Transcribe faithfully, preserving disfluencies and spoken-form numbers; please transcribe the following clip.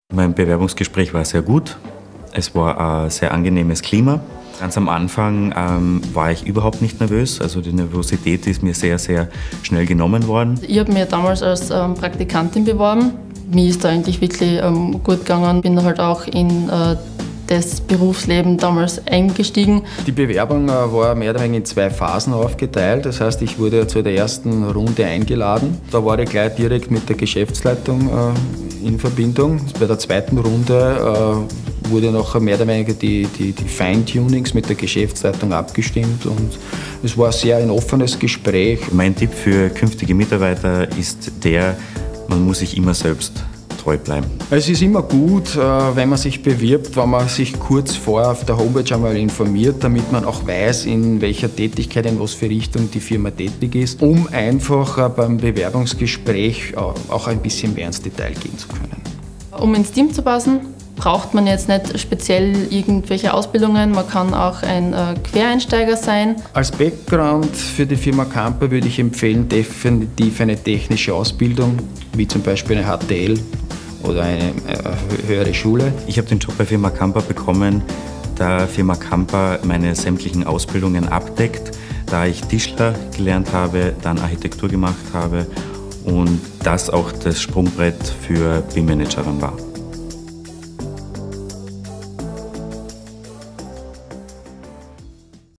Mein Bewerbungsgespräch war sehr gut. Es war ein sehr angenehmes Klima. Ganz am Anfang ähm, war ich überhaupt nicht nervös. Also die Nervosität ist mir sehr, sehr schnell genommen worden. Ich habe mich damals als ähm, Praktikantin beworben. Mir ist da eigentlich wirklich ähm, gut gegangen. Bin halt auch in äh, das Berufsleben damals eingestiegen. Die Bewerbung äh, war mehr oder weniger in zwei Phasen aufgeteilt. Das heißt, ich wurde zu der ersten Runde eingeladen. Da war ich gleich direkt mit der Geschäftsleitung äh, in Verbindung. Bei der zweiten Runde äh, wurde nachher mehr oder weniger die, die, die Feintunings mit der Geschäftsleitung abgestimmt. Und es war sehr ein offenes Gespräch. Mein Tipp für künftige Mitarbeiter ist der, man muss sich immer selbst treu bleiben. Es ist immer gut, wenn man sich bewirbt, wenn man sich kurz vorher auf der Homepage einmal informiert, damit man auch weiß, in welcher Tätigkeit, in was für Richtung die Firma tätig ist, um einfach beim Bewerbungsgespräch auch ein bisschen mehr ins Detail gehen zu können. Um ins Team zu passen, braucht man jetzt nicht speziell irgendwelche Ausbildungen, man kann auch ein äh, Quereinsteiger sein. Als Background für die Firma Kampa würde ich empfehlen, definitiv eine technische Ausbildung, wie zum Beispiel eine H T L oder eine äh, höhere Schule. Ich habe den Job bei Firma Kampa bekommen, da Firma Kampa meine sämtlichen Ausbildungen abdeckt, da ich Tischler gelernt habe, dann Architektur gemacht habe und das auch das Sprungbrett für B I M-Managerin war.